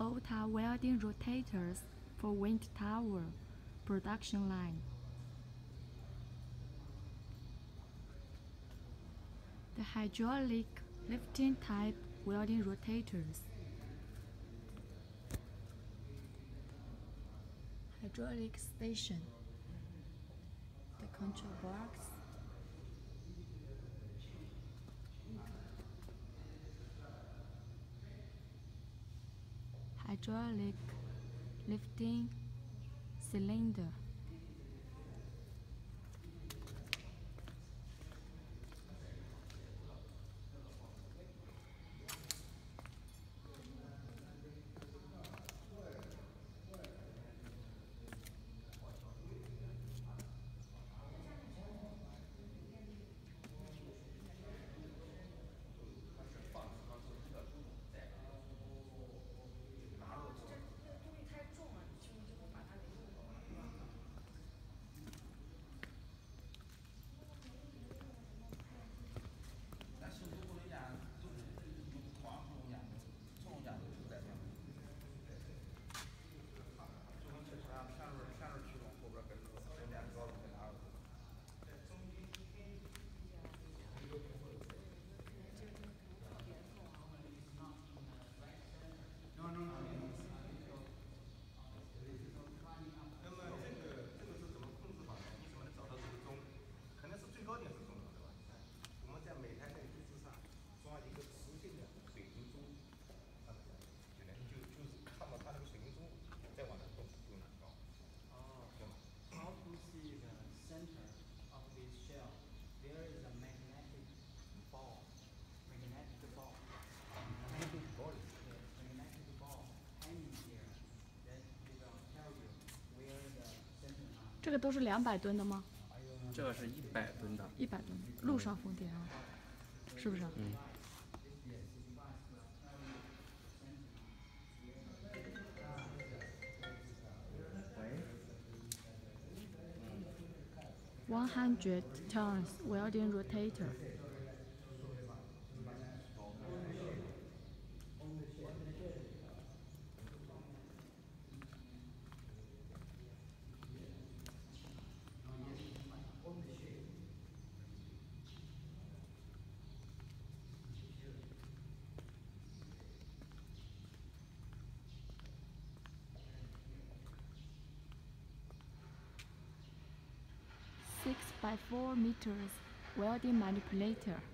Aotai welding rotators for wind tower production line. The hydraulic lifting type welding rotators. Hydraulic station. The control box. Hydraulic lifting cylinder.这个都是200吨的吗？ 这个是100吨的。 100吨，陆上风电啊，是不是？ 嗯。 100 tons welding rotator. By 4 meters welding manipulator.